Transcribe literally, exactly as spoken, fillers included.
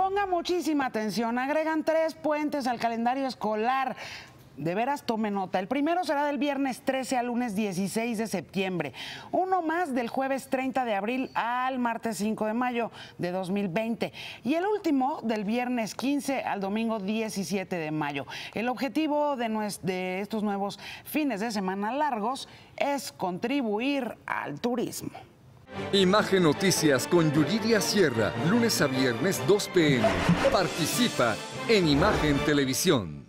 ponga muchísima atención, agregan tres puentes al calendario escolar. De veras, tome nota. El primero será del viernes trece al lunes dieciséis de septiembre. Uno más del jueves treinta de abril al martes cinco de mayo de dos mil veinte. Y el último del viernes quince al domingo diecisiete de mayo. El objetivo de, nues- de estos nuevos fines de semana largos es contribuir al turismo. Imagen Noticias con Yuridia Sierra, lunes a viernes dos p m Participa en Imagen Televisión.